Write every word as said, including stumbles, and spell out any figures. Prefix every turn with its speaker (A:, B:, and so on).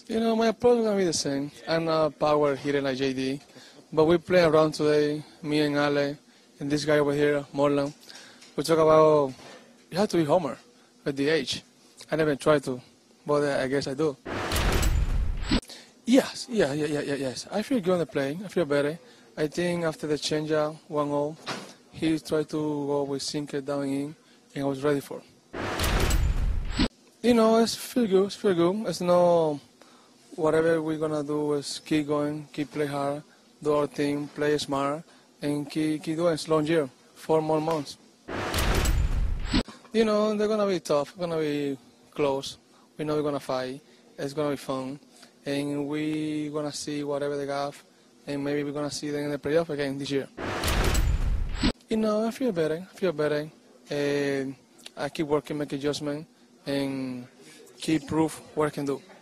A: You know, my approach is gonna be the same. I'm not a power hitter like J D, but we play around today, me and Ale, and this guy over here, Morlan. We talk about you have to be Homer at the age. I never tried to, but uh, I guess I do. Yes, yeah, yeah, yeah, yeah, yes. I feel good on the play. I feel better. I think after the change out one oh, he tried to go with sinker down in, and I was ready for. You know, it's feel good. It's feel good. It's no whatever we're gonna do is keep going, keep play hard, do our thing, play smart, and keep keep doing. It's long year, four more months. You know, they're gonna be tough. Gonna be close. We know we're gonna fight. It's gonna be fun, and we gonna see whatever they got, and maybe we're gonna see them in the playoff again this year. You know, I feel better. I feel better. And I keep working, make adjustment, and keep proof what I can do.